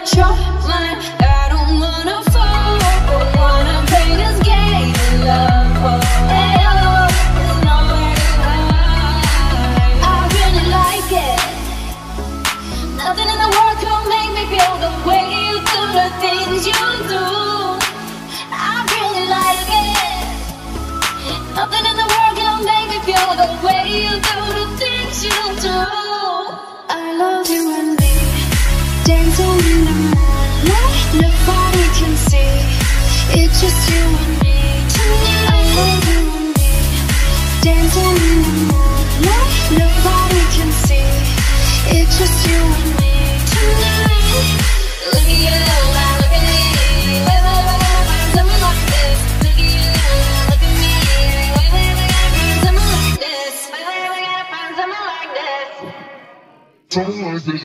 at your line. I don't wanna fall, but wanna play this game of love. Oh, hey, oh, there's nowhere to hide. I really like it. Nothing in the world can make me feel the way you do the things you do. I really like it. Nothing in the world can make me feel the way you do the things you do. I love you and me, dancing in the moonlight, nobody can see. It's just you and me tonight. I love you and me, dancing in the moonlight, nobody can see. It's just you and me tonight. Look at you now, look at me. Where will I find someone like this? Look at you now, look at me. Where will I find someone like this? Where will I find someone like this? Someone like this.